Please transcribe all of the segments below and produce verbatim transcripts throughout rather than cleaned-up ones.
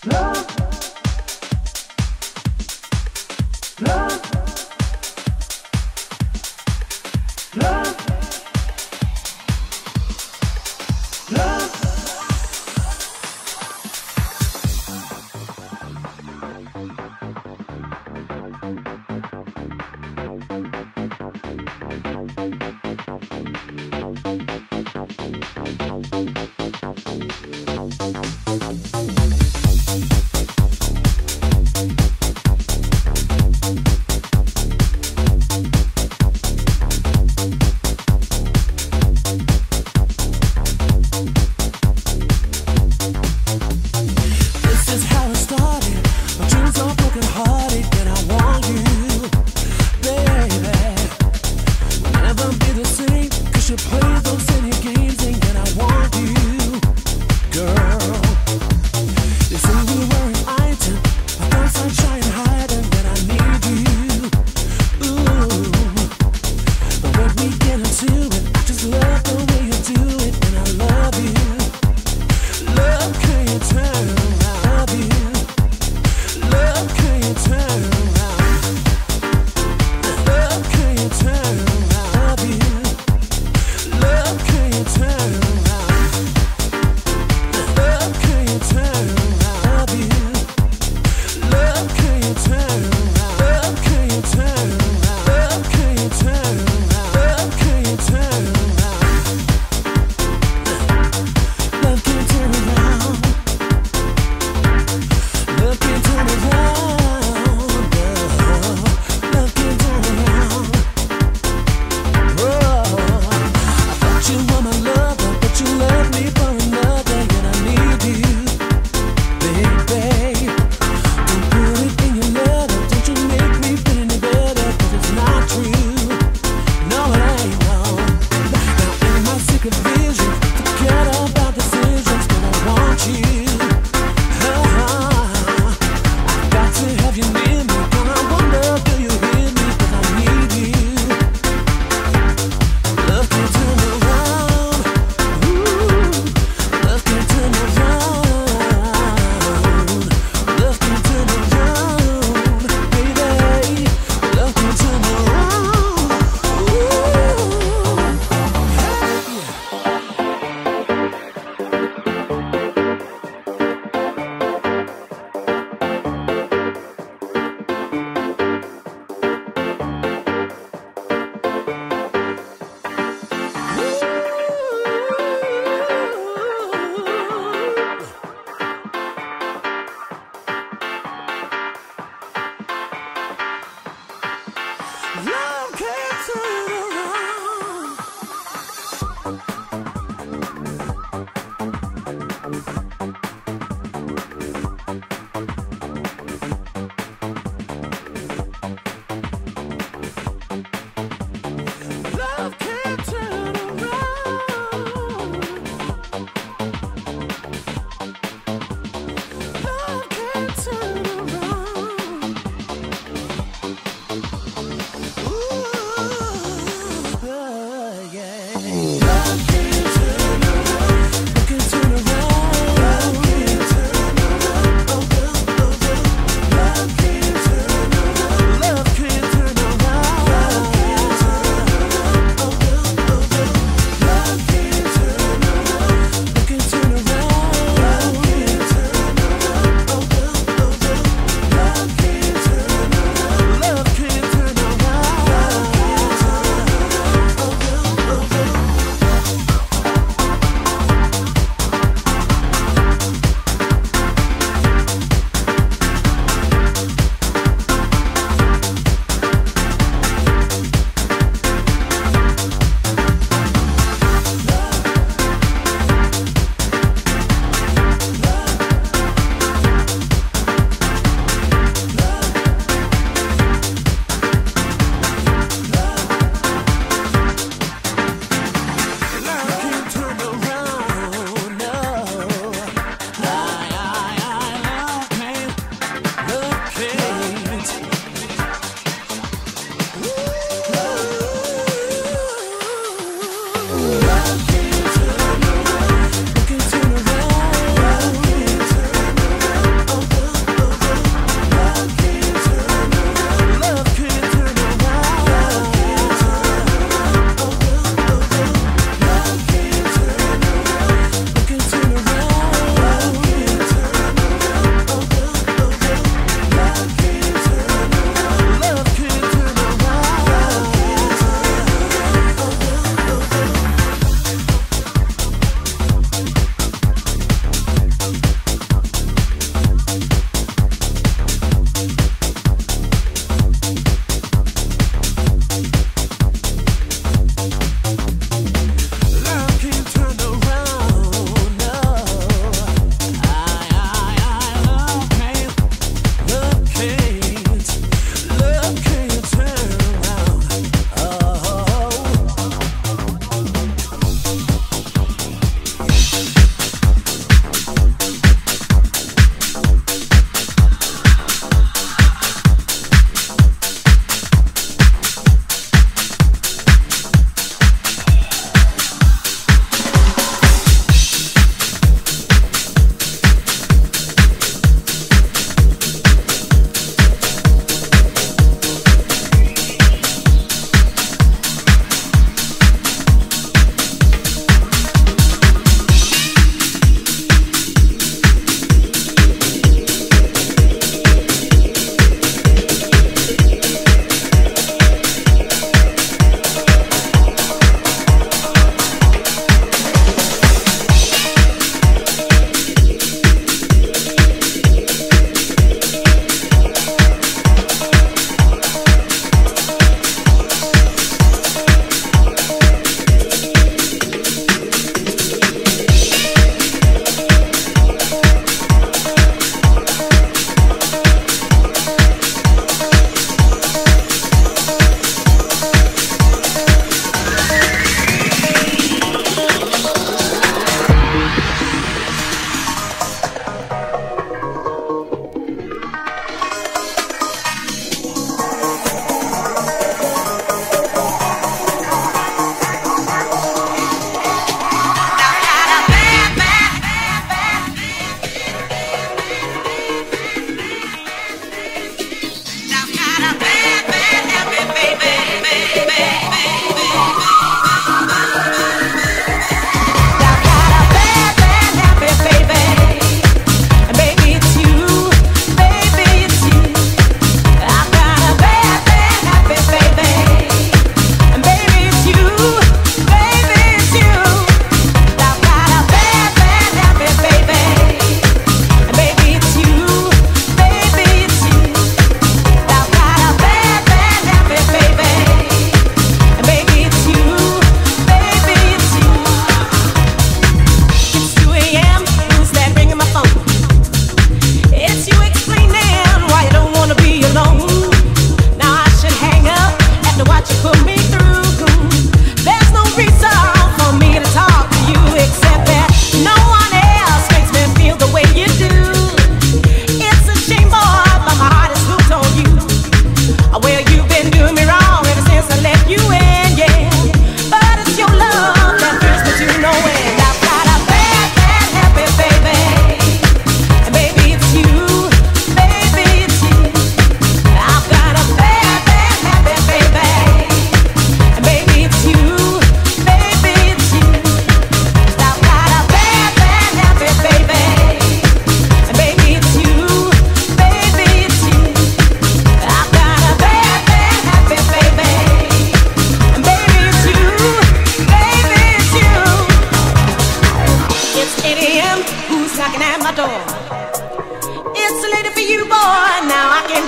Turn around.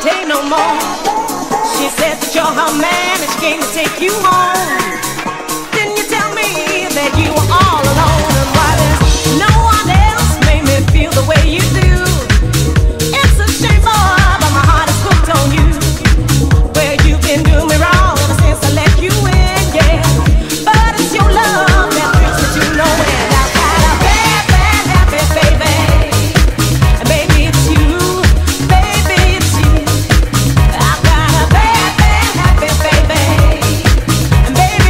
take no more. She says that you're her man and she came to take you home. Didn't you tell me that you were all alone? And why there's no one else made me feel the way you do? It's a shame, boy, but my heart is hooked on you. Well, you've been doing me wrong ever since I let you in, yeah. But it's your love that brings me to nowhere. I've got a bad, bad habit, baby. And baby, it's you. Baby, it's you. I've got a bad, bad habit, baby. And baby,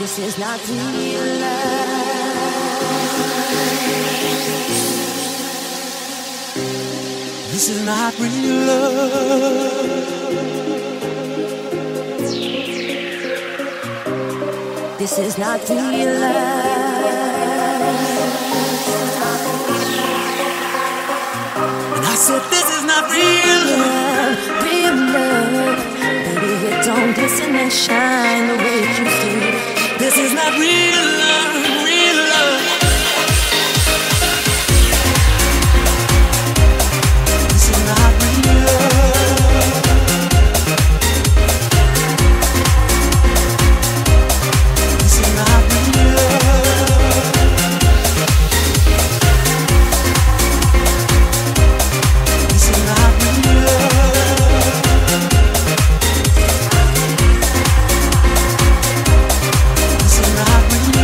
This is not real love. This is not real love. This is not real love. And I said, this is not real love. Real love. Baby, it don't glisten and shine the way it used to. This is not real love, real love. This is not real love. This is not real love. This is not real love. This is not real.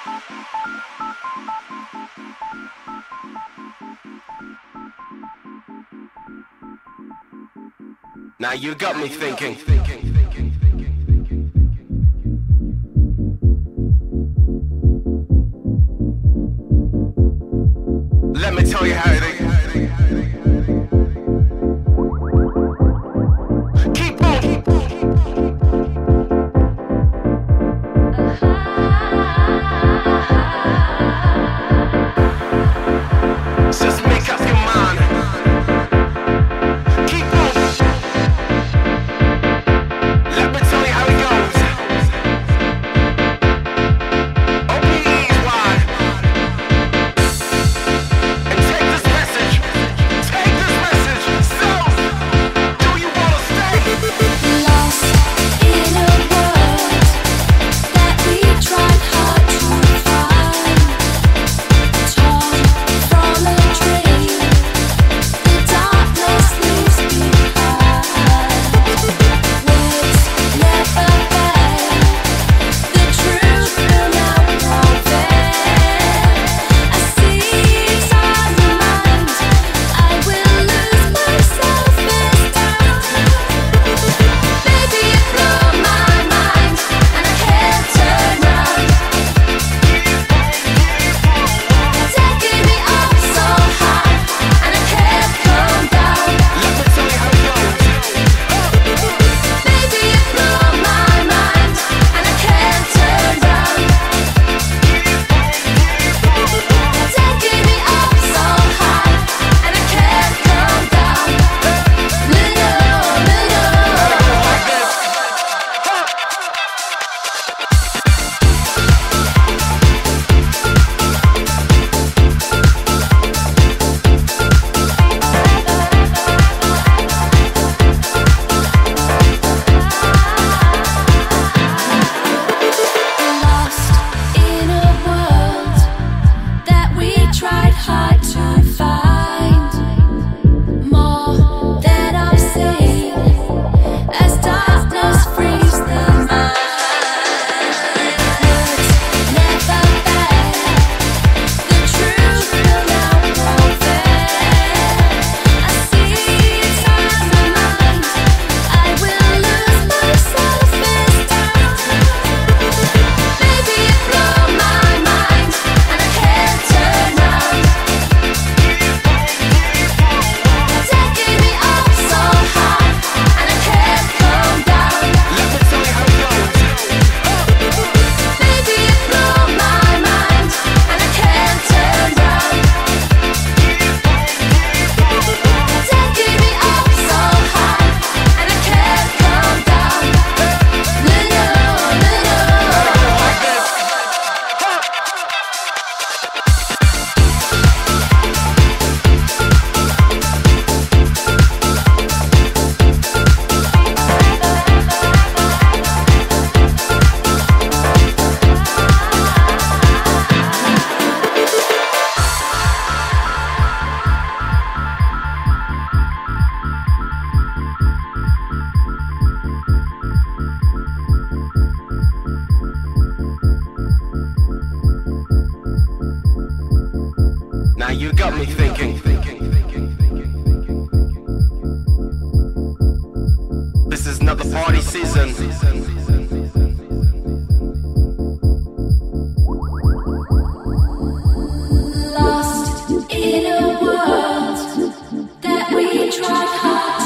Now you got me thinking. Let me tell you how it is. Keep on. Just make up your mind. Keep on. Let me tell you how it goes. Open your ears wide and take this message. Take this message. So, do you wanna stay? Lost in a world that we tried hard to find, torn from a dream the darkness leaves behind. Words never fade, the truth will now prevail. I see inside my mind, I will lose myself this time. Baby, you blow my mind, and I can't turn round. Taking me up so high, and I can't come down. Let me tell you how it goes. Baby, you blow my mind, and I can't turn round. Taking me up so high, and I can't come down. No, no, no, no. Like this. Lost in a world that we tried hard to find, more than I've seen as darkness frees the mind. Words never fade, the truth will now prevail. I see inside my mind, I will lose myself this time. Baby, you blow my mind, and I can't turn round. Taking me up so high, and I can't come down. Let me tell you how it goes. Baby, you blow my mind, and I can't turn round. Taking me up so high, and I can't come down. No, no, no, no. Like this. Now you got me thinking. This is another party season. Lost in a world that we tried hard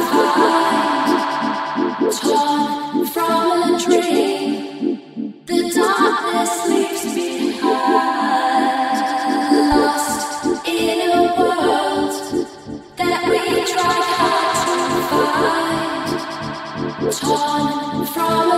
to find, torn from a dream the darkness leaves behind. Lost in a world that we tried hard to find, torn from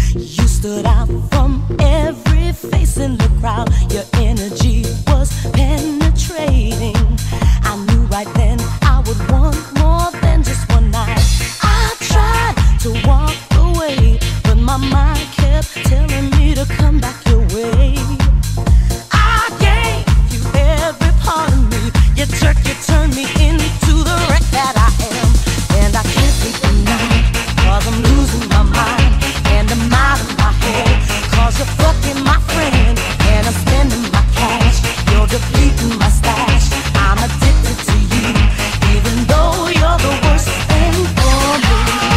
You stood out from every face in the crowd. Your energy was penetrating. I knew right then I would want more than just one night. I tried to walk away, but my mind kept telling me to come back your way. I gave you every part of me. You jerked, you turned me into the wreck that I am. And I can't sleep at night, cause I'm losing my mind. And I'm out of my head, cause you're fucking my friend. And I'm spending my cash, you're depleting my stash. I'm addicted to you, even though you're the worst thing for me.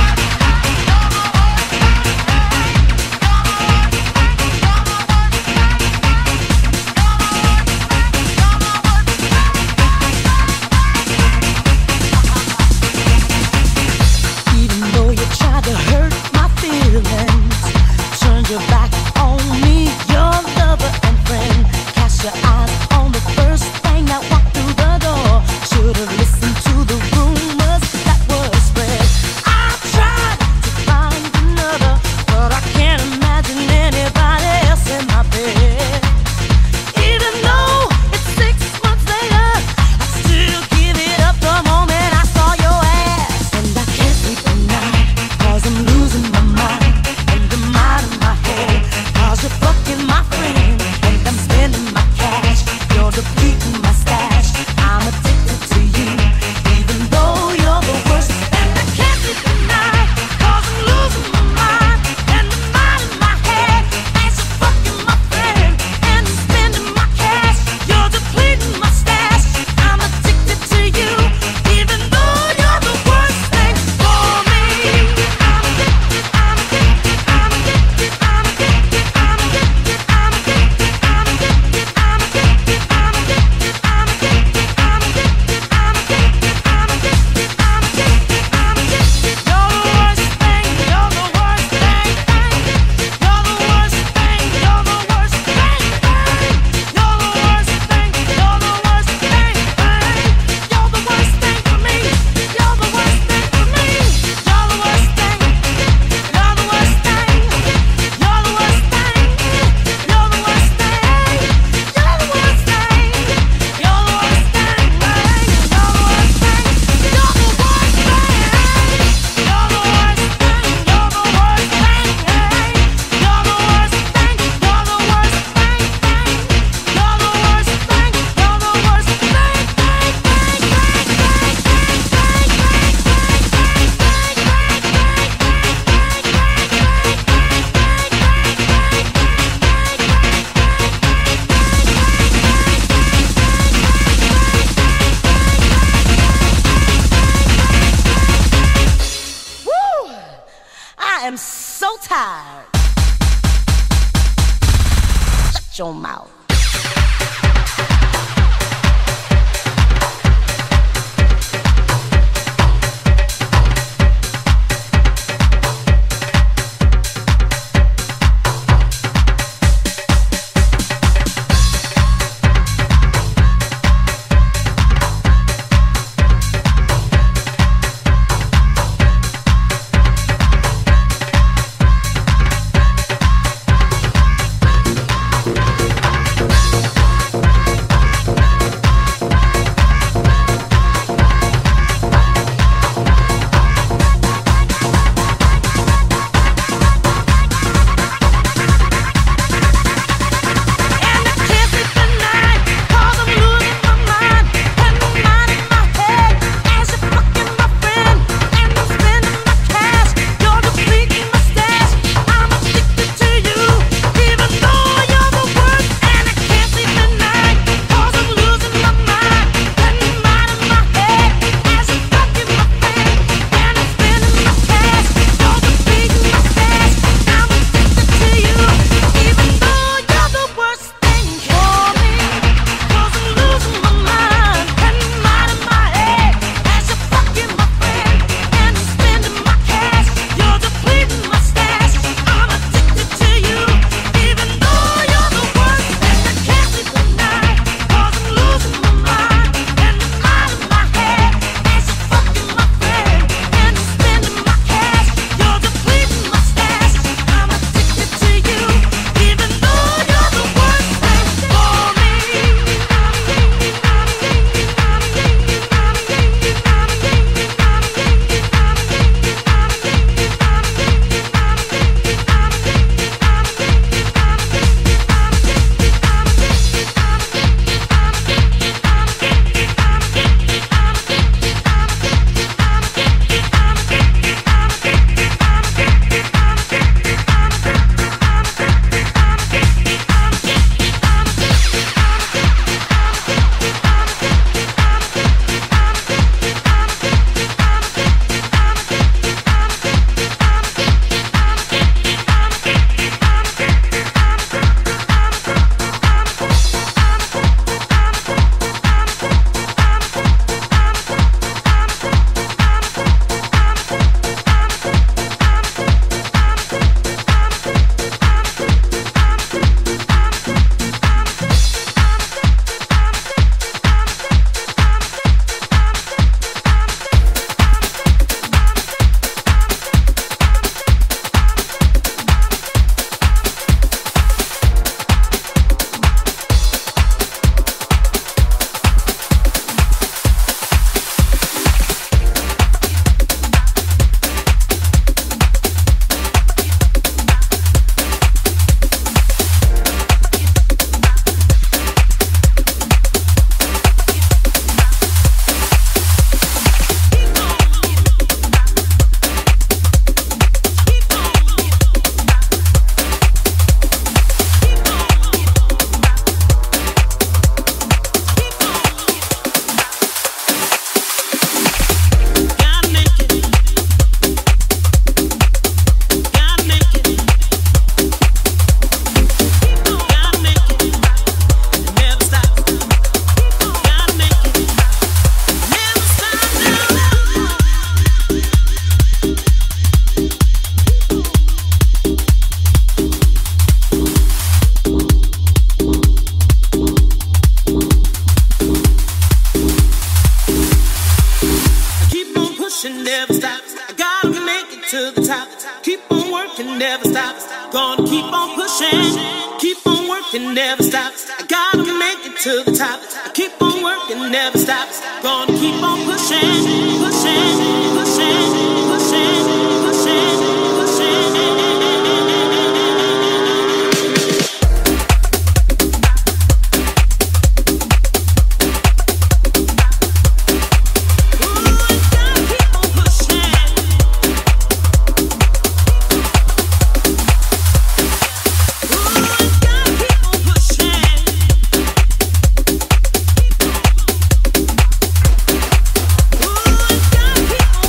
Even though you tried to hurt my feelings, turned your back on me, your lover and friend. Cast your eyes on the first thing that walked through the door. Should've listened to the rumors that were spread. I tried to find another, but I can't imagine anybody else in my bed. Even though it's six months later, I still give it up the moment I saw your ass. And I can't sleep at night, cause I'm losing my mind. And I'm out of my head, cause you're fucking my friend. And I'm spending my cash, you're depleting my stash. I'm addicted to you, even though you're the worst. And I can't sleep at night, cause I'm losing my mind. And I'm out of my head, as you're fucking my friend. And I'm spending my cash, you're depleting my stash. I'm addicted to you, even though you're the worst thing for me. I'm addicted, I'm addicted, I'm addicted, I'm addicted, I'm addicted, I'm addicted, I'm addicted, I'm addicted, I'm addicted, I'm addicted, I'm addicted, I'm addicted, I'm addicted, I'm addicted, I'm addicted. You're the worst thing, you're the worst thing, thing. You're the worst thing, you're the worst thing, thing. You're the worst thing, you're the worst thing, thing. You're the worst thing for me. You're the worst thing for me. You're the worst thing. You're the worst thing. You're the worst thing. You're the worst thing. You're the worst thing. You're the worst thing, thing. You're the worst thing. You're the worst thing. You're the worst thing. You're the worst thing, hey. You're the worst thing. You're the worst thing, thing. You're the worst thing. You're the worst thing, thing, thing, Woo! I am so tired. Shut your mouth. stop. Gonna keep on pushing, keep on working, never stop. I gotta make it to the top. I keep on working, never stop. Gonna keep on pushing, pushing, pushing, pushing, pushing, pushing. Keep on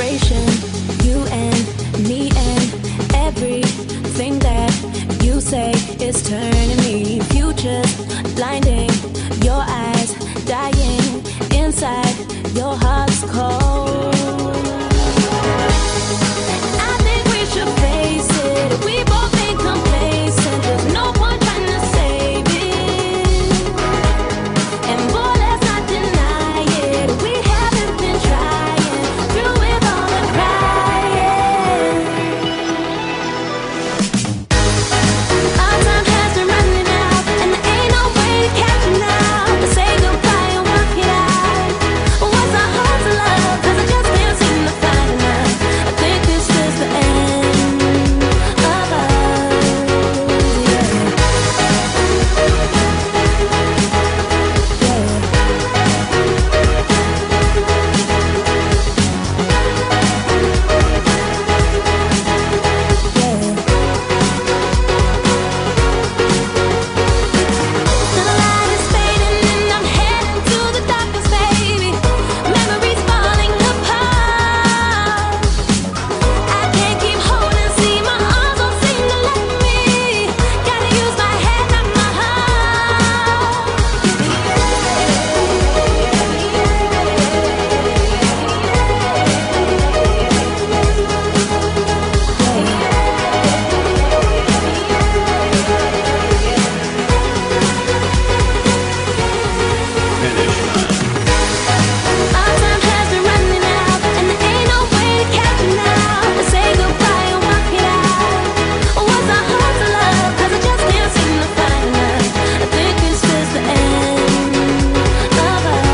vibration. You and me and everything that you say is turning me. Futures blinding, your eyes dying inside, your heart's cold. I think we should face it. We both been complacent. There's no point trying to save it. And boy, let's not deny it. We haven't been trying through with all the crying. Our time has been running out, and there ain't no way to catch it now. But say goodbye and work it out. What's our heart to love? 'Cause I just can't seem to find enough. I think this is the end of us. Yeah. The light is fading and I'm heading to the darkness, baby. Memories falling apart. I can't keep holding, see my arms don't seem to let me. Gotta use my head, not my heart. Our time has been running out, and there ain't no way to catch it now. But say goodbye and work it out. What's our heart to love? 'Cause I just can't seem to find enough. I think this is the end of us.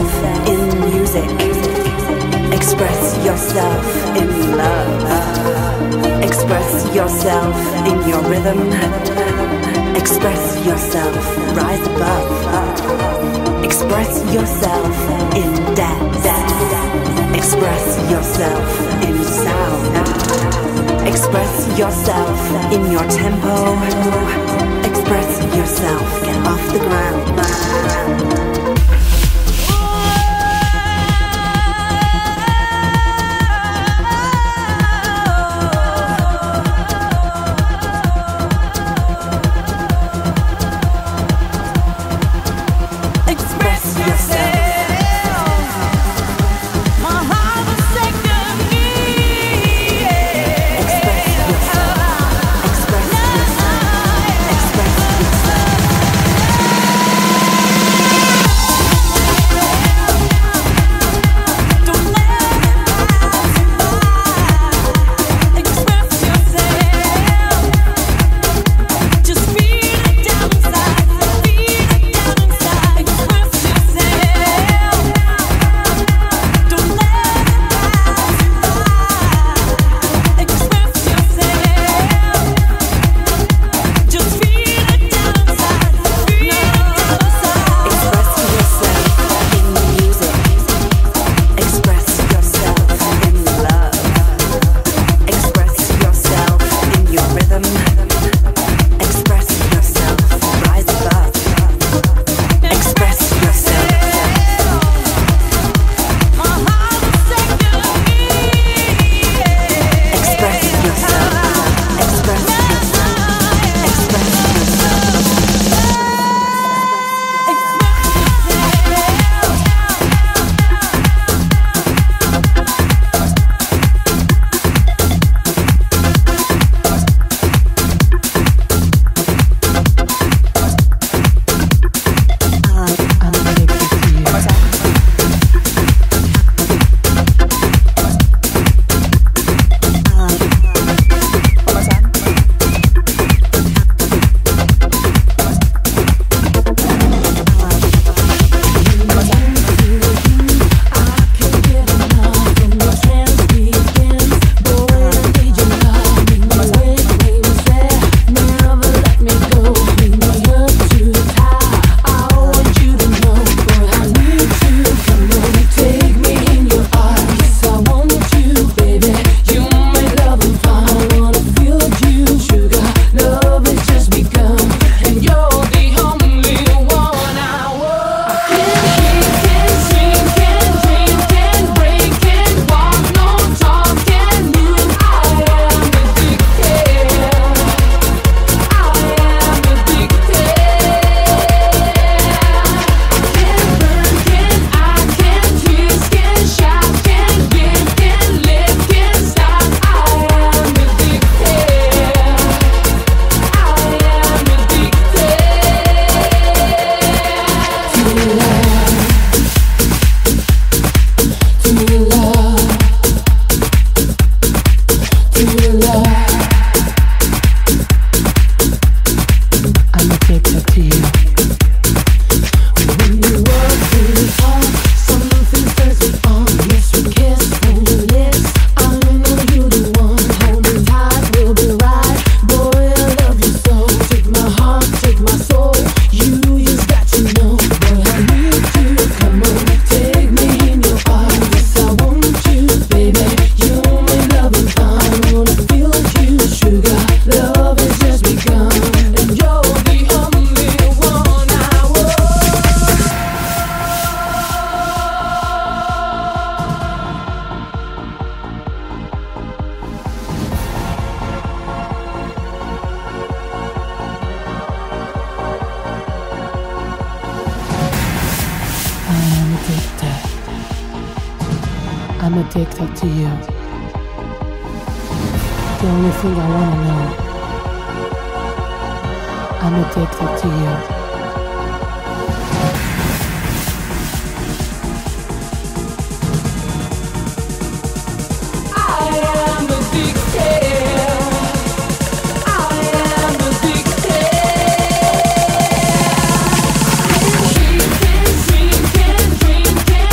yourself in music. Express yourself in love. Express yourself in your rhythm. Express yourself, rise above. Express yourself in dance. Express yourself in sound. Express yourself in your tempo. Express yourself, get off the ground. I'm addicted to you. The only thing I wanna know. I'm addicted to you. Dream, can dream, can dream, can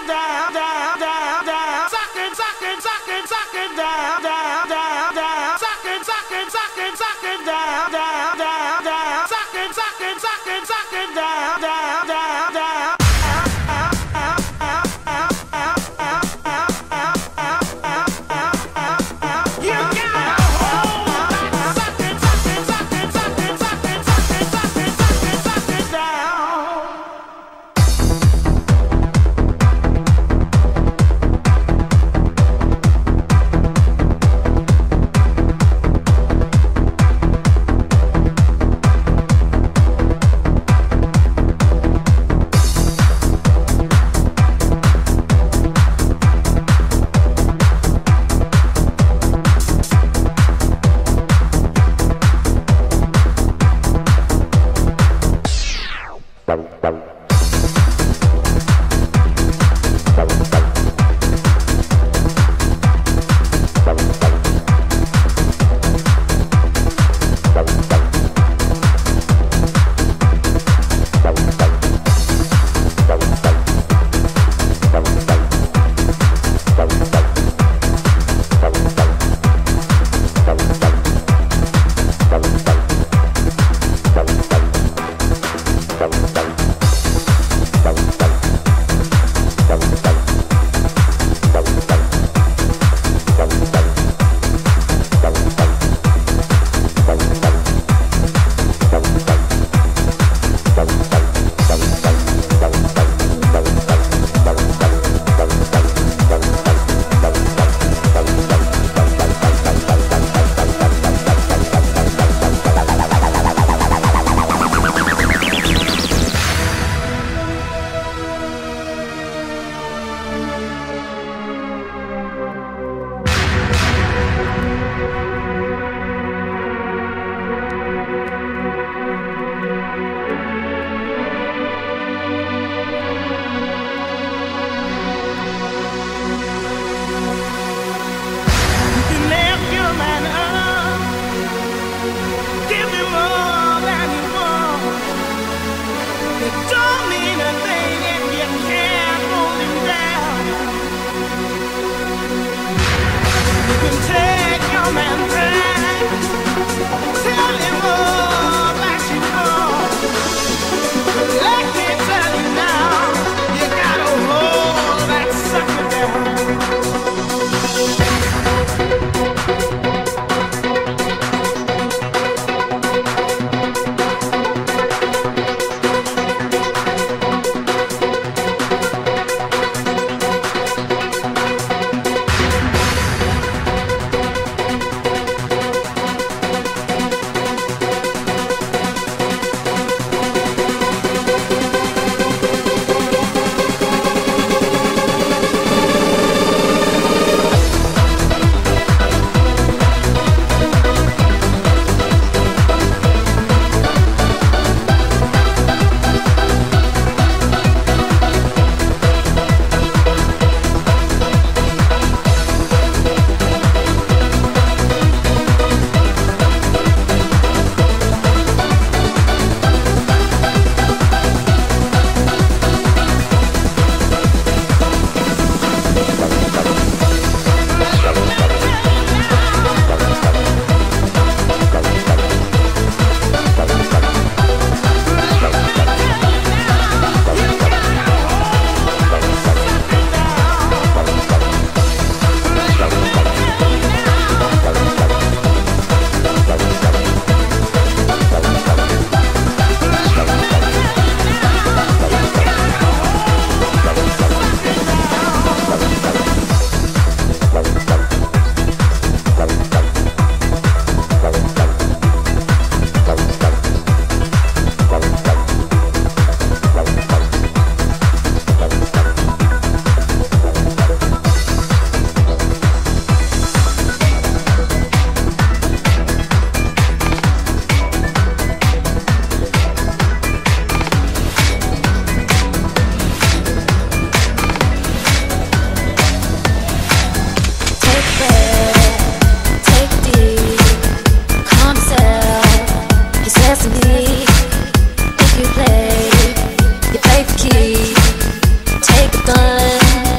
Take a gun.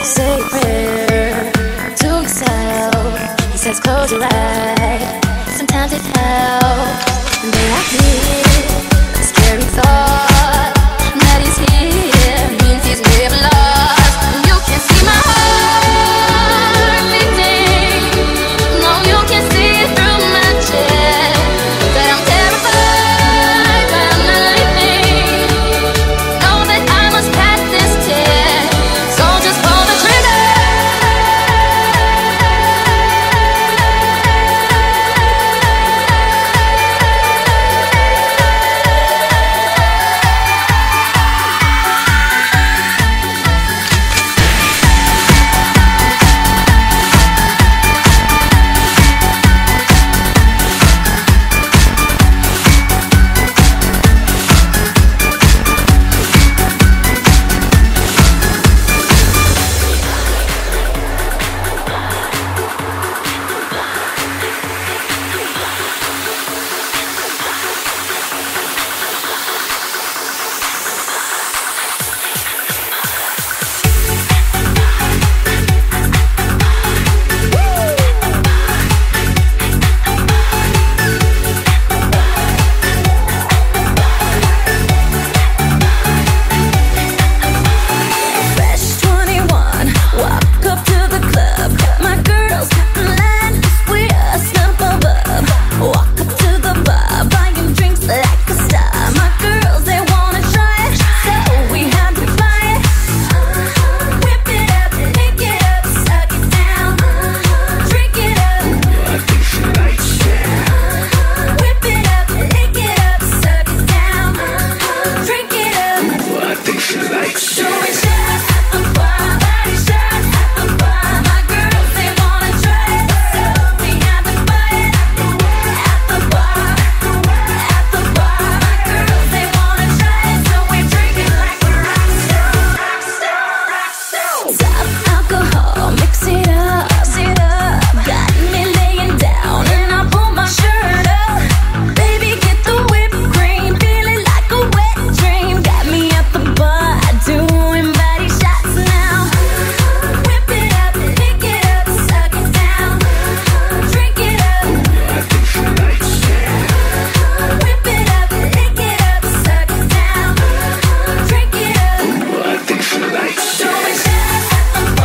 Say a prayer to yourself. He says close your eyes. Sometimes it helps. And then I hear the scary thought that he's here means he's never lost. You can see my heart beating. No, you can see it through my chest. That I'm terrified by nothing. Know that I must pass this test. So just pull the trigger. Show me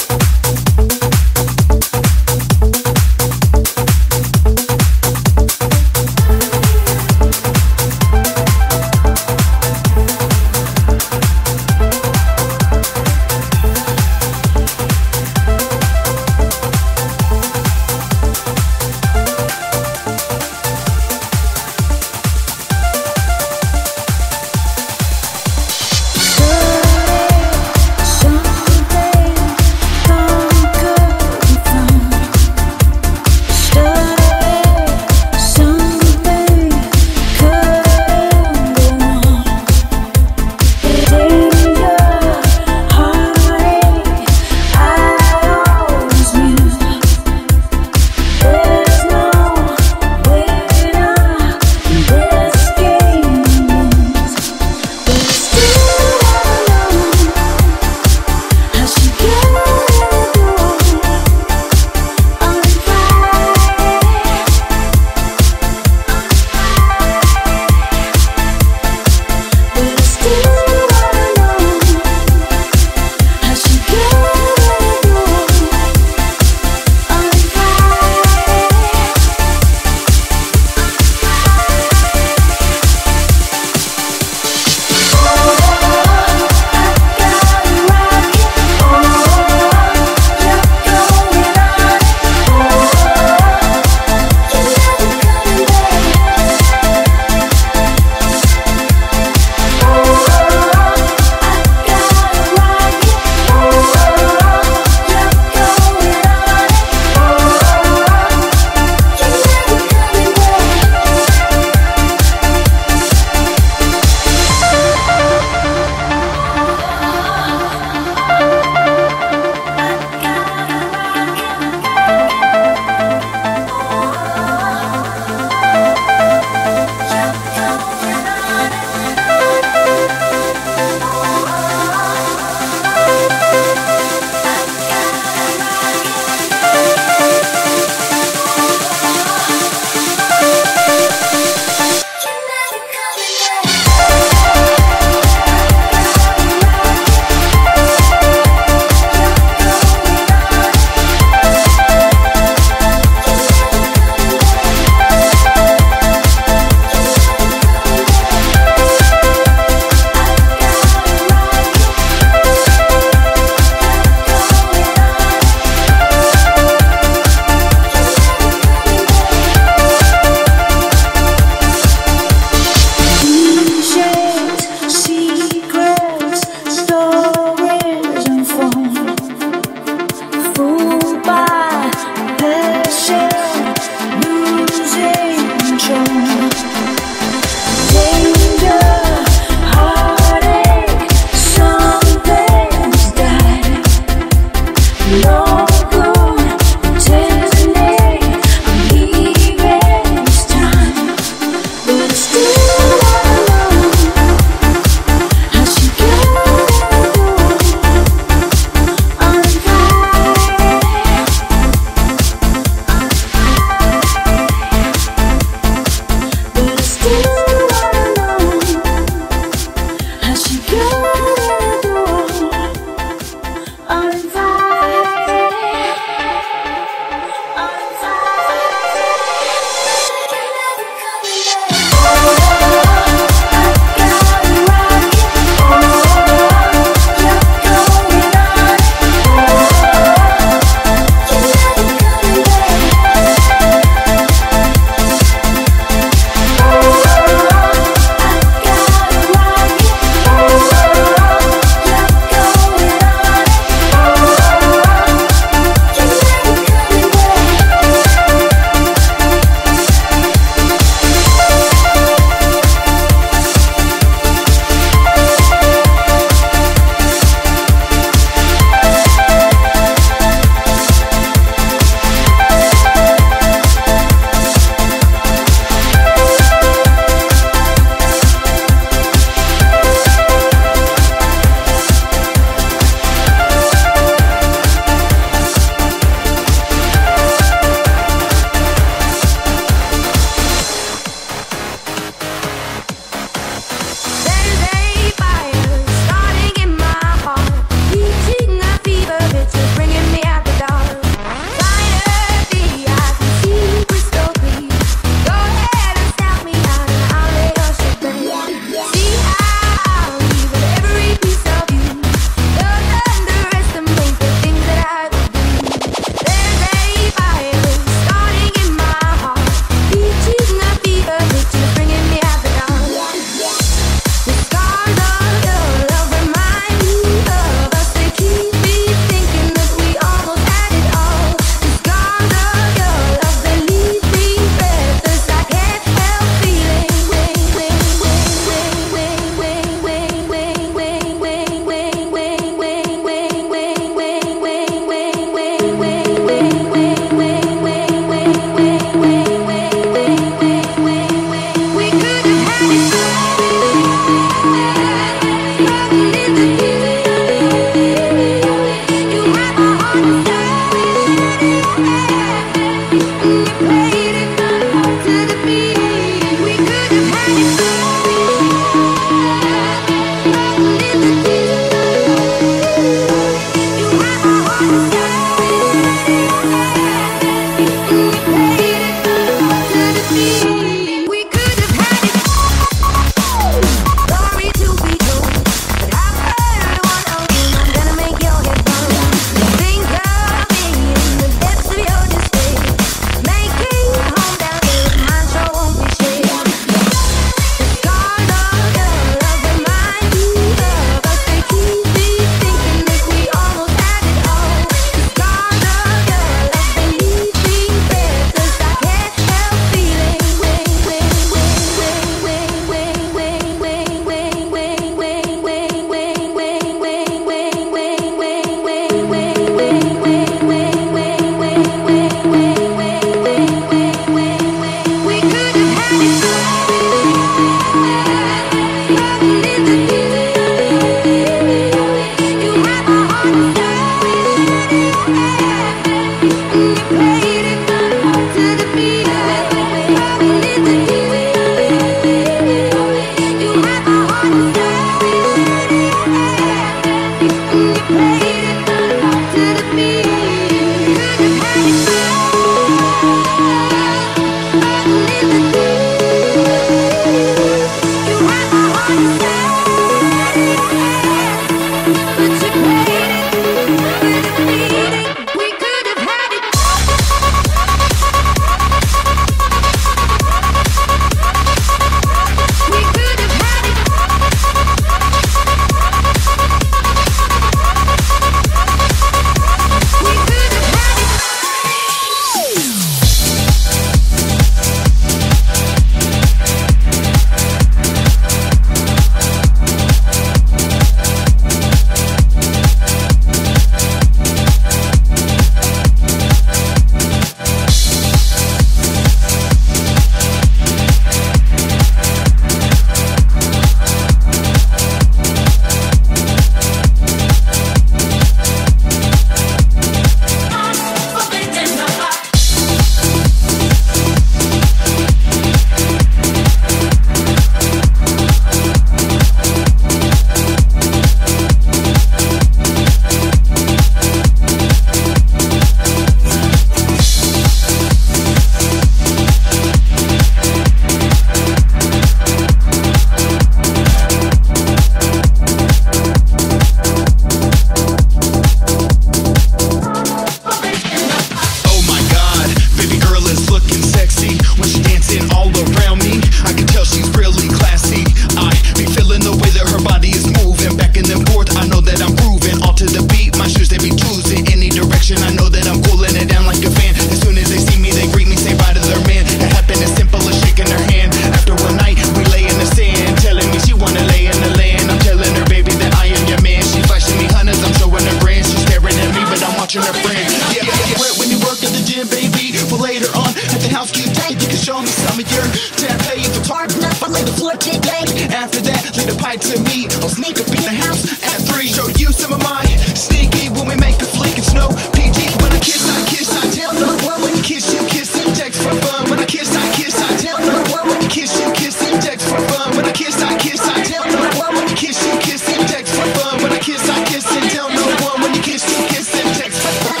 But later on at the house cue day, you can show me some of your tap pay for tar. I lay the floor today. After that, leave the pipe to me. I'll sneak up in the house at three. Show you some of my sneaky when we make a flick. It's no P G. When I kiss, I kiss, I tell no one. When you kiss, you kiss and text for fun. When I kiss, I kiss, I tell no one. When you kiss, you kiss and text for fun. When I kiss, I kiss, I tell no one. When you kiss, you kiss and text for fun. When I kiss, I kiss and tell no one. When you kiss, you kiss and text for fun.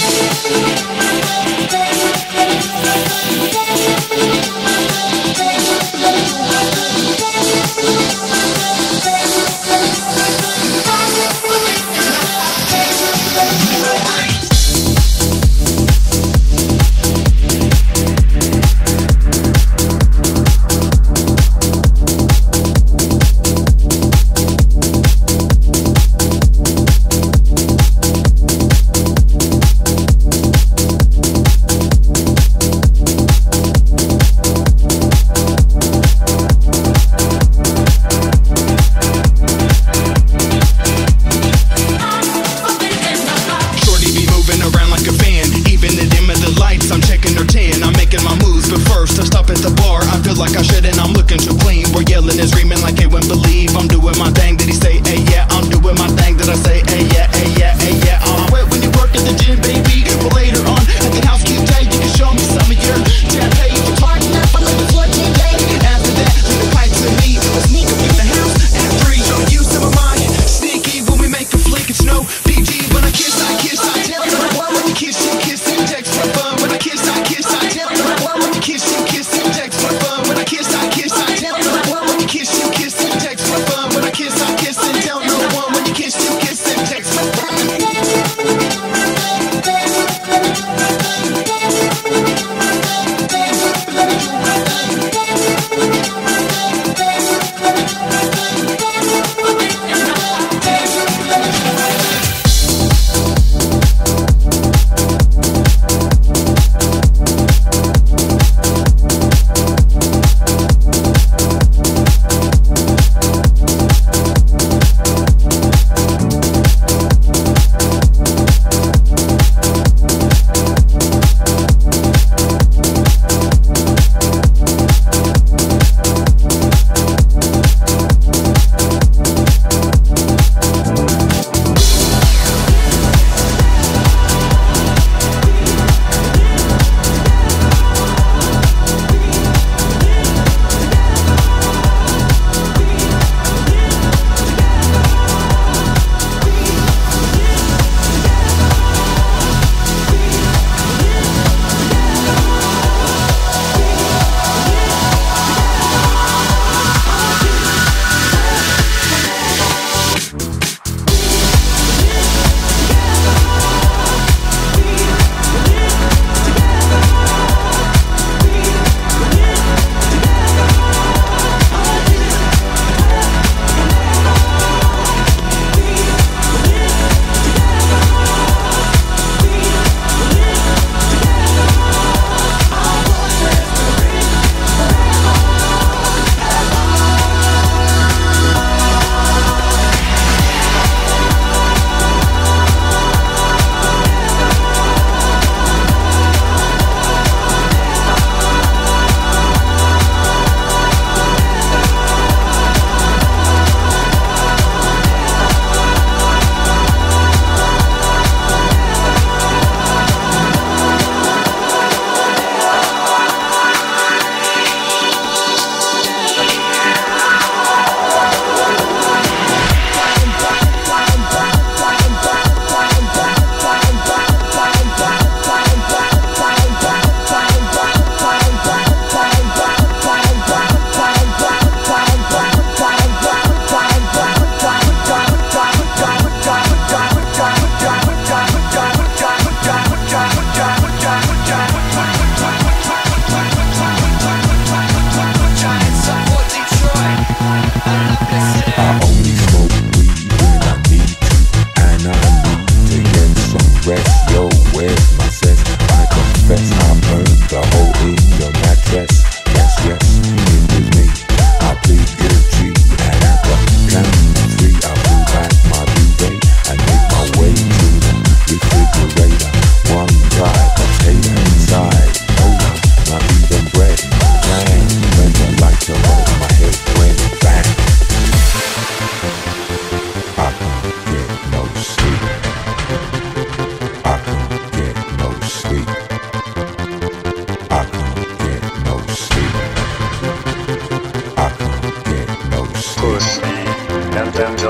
Like I should and I'm looking too clean. We're yelling and screaming like they wouldn't believe I'm doing my thing. Did he say, hey yeah, I'm doing my thing. Did I say, hey yeah, hey yeah, hey yeah, uh Wait, when you work at the gym, baby. But later on at the house cue day, you can show me some of your tap pay for party. I lay the floor today. After that, leave the pipe to me. I'll sneak up in the house at three. Show you some of my sneaky when we make a flick. It's no P G. When I kiss, I kiss, I tell no one. When you kiss, you kiss and text for fun. When I kiss, I kiss, I tell no one. When you kiss, you kiss and text for fun. When I kiss, I kiss.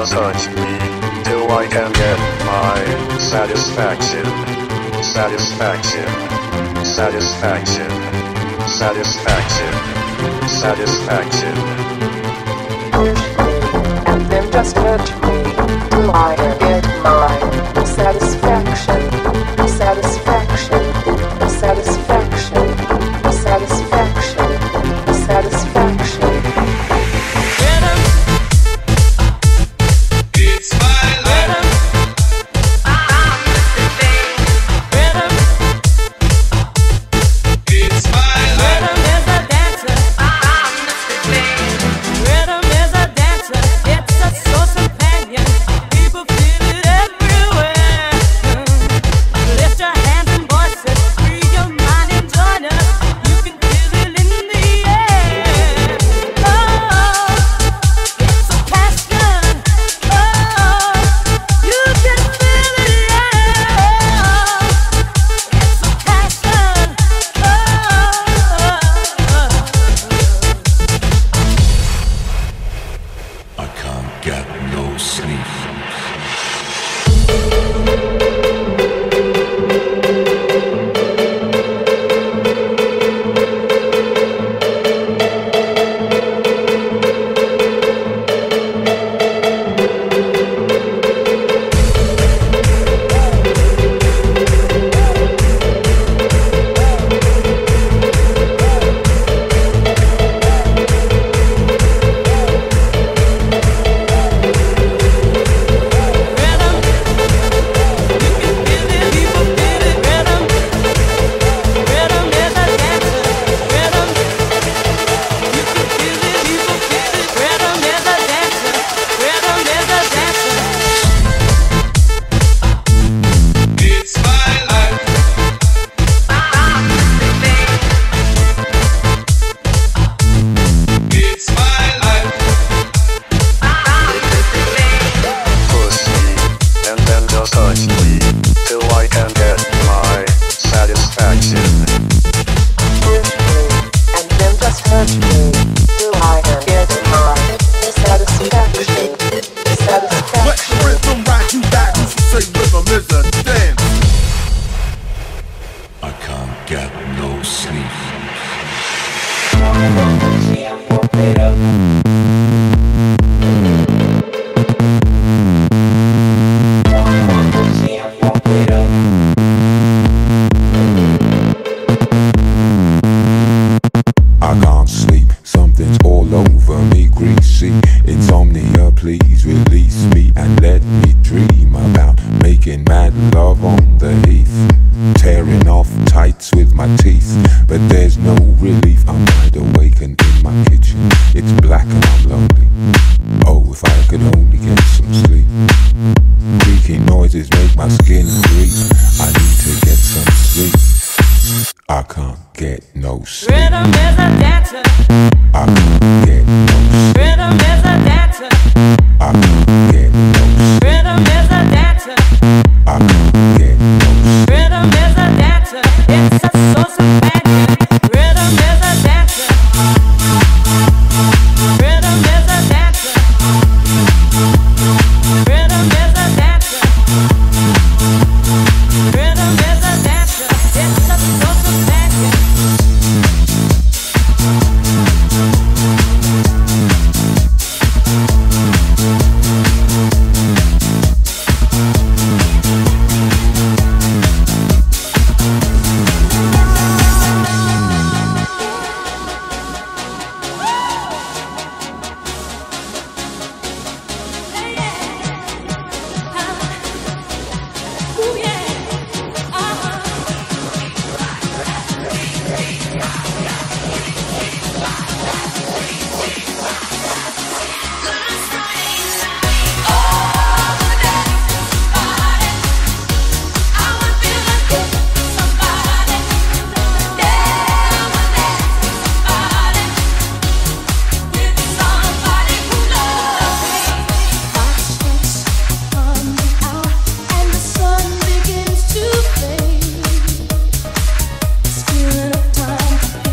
just touch me till I can get my satisfaction. Satisfaction. Satisfaction. Satisfaction. Satisfaction. And then just touch me till I get my satisfaction, satisfaction, satisfaction, satisfaction, satisfaction. Rhythm. It's my life. Rhythm. It's my life. Rhythm is a dancer. Rhythm is a dancer. It's a source of companion. People feel it everywhere. Lift your hands and voices. Free your mind and join us. You can feel it in the air. Oh, it's a passion. Oh, you can feel it, yeah. It's a passion. Oh. I can't get no sleep. It's my life. It's my life. Push me, and then just touch me till I can get my satisfaction. Push me, and then just touch me till I get my satisfaction, Let satisfaction. rhythm ride you back. You should say rhythm is a dance. I can't get no sleep. I can't sleep, something's all over me, greasy. Insomnia, please release me and let me dream about making mad love on the heath. Tearing off tights with my teeth, but there's no relief. I'm wide awake and in my kitchen, it's black and I'm lonely. Oh, if I could only get some sleep. Creaky noises make my skin creep. I need to get some sleep. I can't get no sleep. Rhythm is a dancer. I can't get no sleep. Rhythm is a dancer. I can't get no sleep. Rhythm is a dancer. I can't get no sleep. Rhythm is a dancer. It's a source of passion. Rhythm is a dancer. Rhythm is a dancer. Rhythm is a dancer. Rhythm is a dancer. It's a source of passion. Feeling of time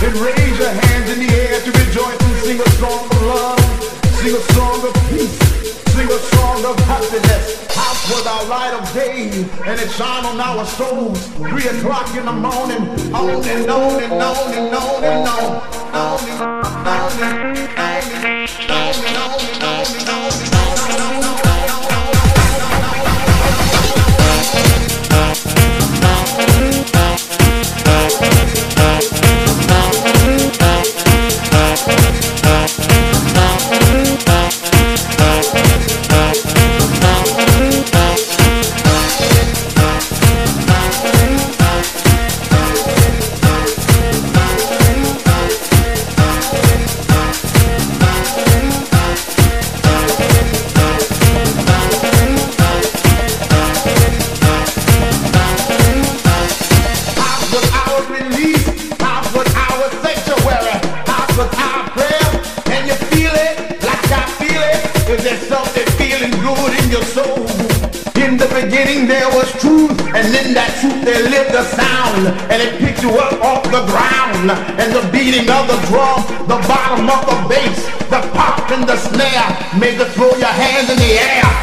and raise your hands in the air to rejoice and sing a song of love, sing a song of peace, sing a song of happiness. House was our light of day, and it shone on our souls. Three o'clock in the morning, on and on and on and on and on, on and on and on and on and on and on and on. And in that truth there lived a sound, and it picked you up off the ground. And the beating of the drum, the bottom of the bass, the pop and the snare made you throw your hands in the air.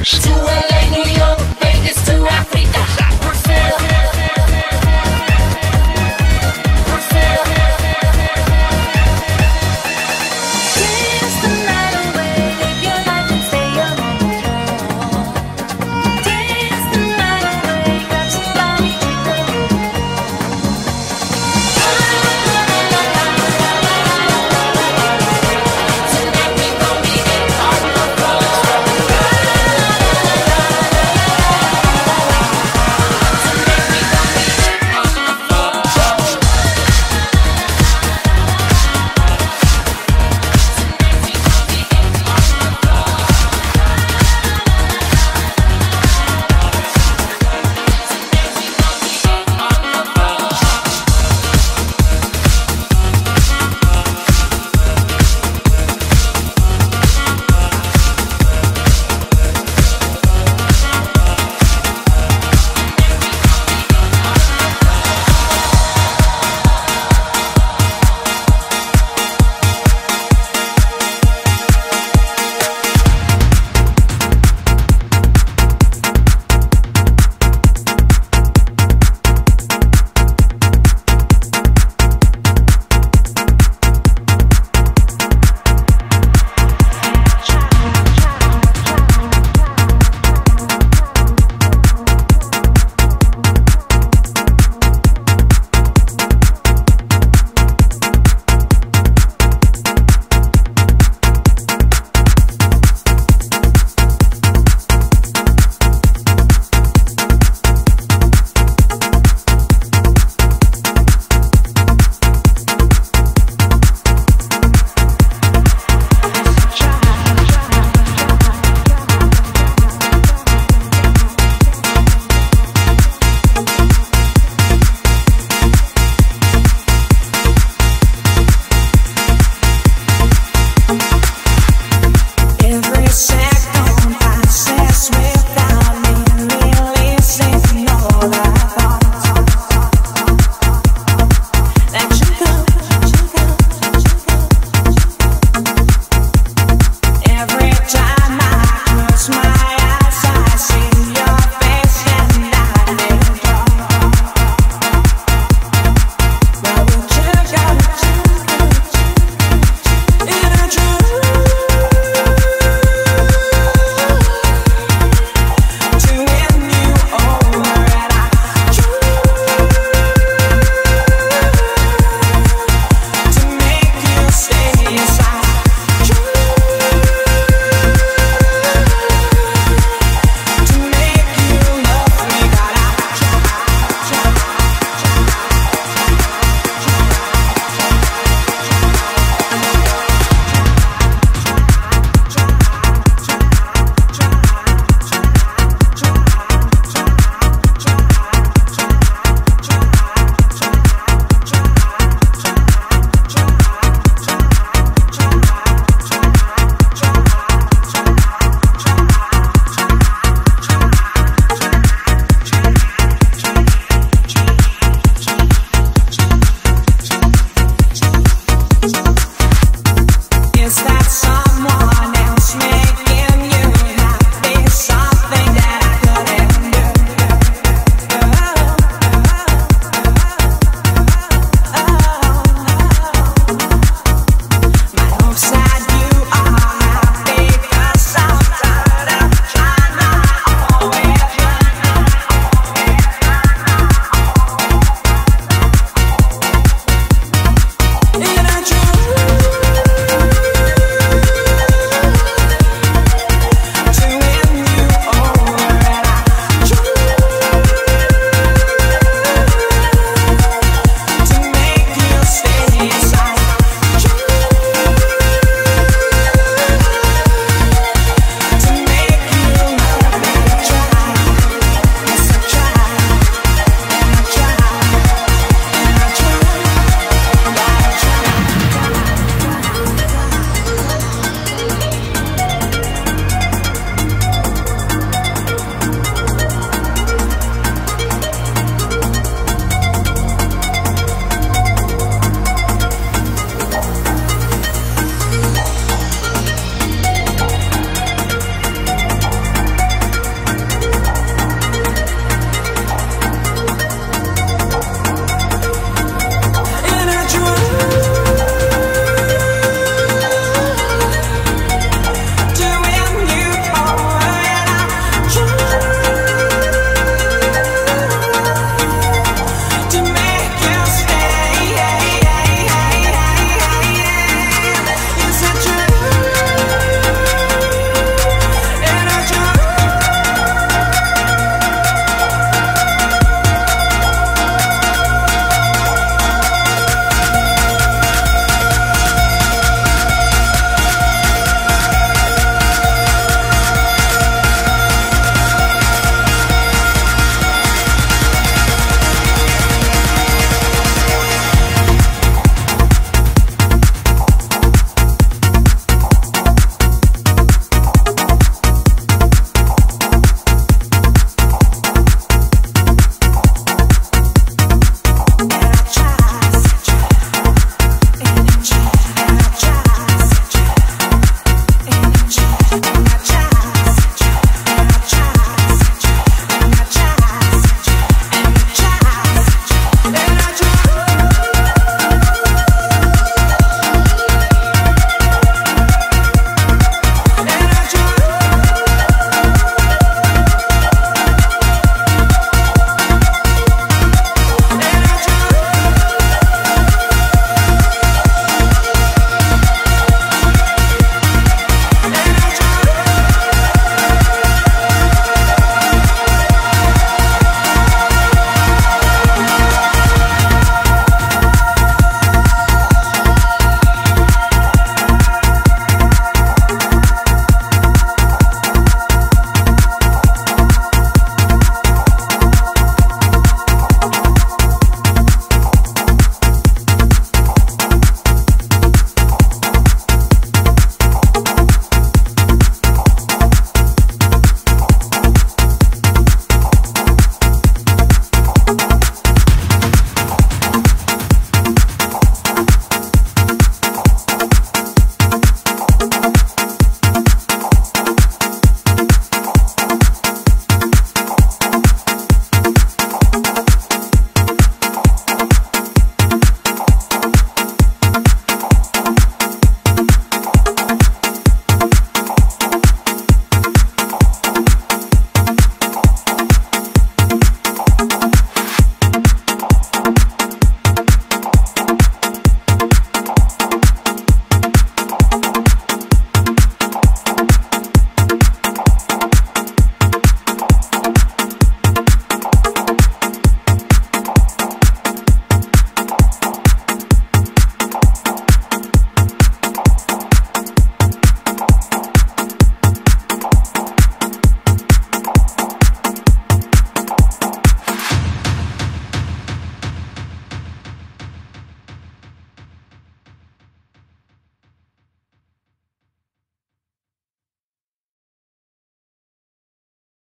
Necessities.